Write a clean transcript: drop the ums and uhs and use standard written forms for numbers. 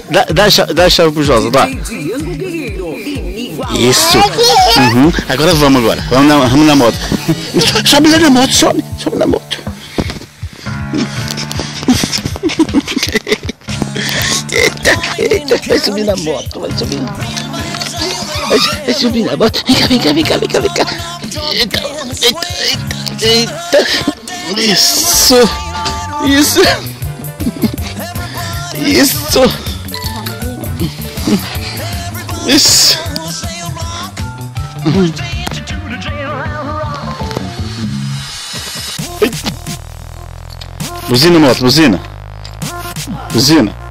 Dá a chave pro Josa, dá. Isso. Uhum. Agora vamos agora. Vamos na moto. Sobe lá na moto, sobe na moto. Eita, vai subir na moto, vai subir. Vai subir na moto. Vem cá. Eita. Isso. Buzina, moto, buzina.